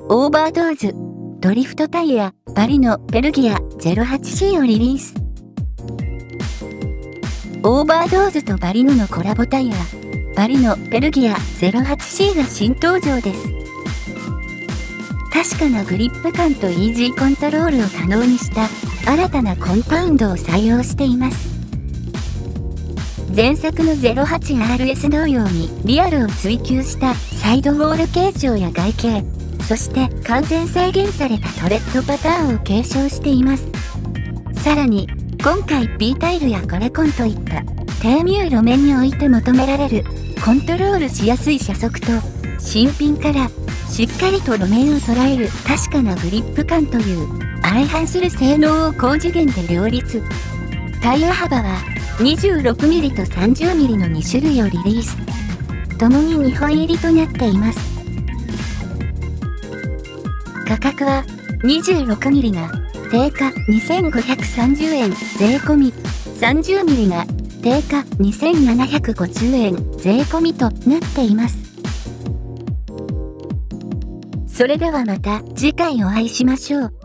オーバードーズ、ドリフトタイヤ、バリノ・ペルギア 08C をリリース。オーバードーズとバリノのコラボタイヤ、バリノ・ペルギア 08C が新登場です。確かなグリップ感とイージーコントロールを可能にした新たなコンパウンドを採用しています。前作の 08RS 同様にリアルを追求したサイドウォール形状や外形、そして完全再現されたトレッドパターンを継承しています。さらに、今回 B タイルやコレコンといった低ミュー路面において求められるコントロールしやすい車速と新品からしっかりと路面を捉える確かなグリップ感という相反する性能を高次元で両立。タイヤ幅は 26mm と 30mm の2種類をリリース。共に2本入りとなっています。価格は 26mm が定価2530円税込み、30mm が定価2750円税込みとなっています。それではまた次回お会いしましょう。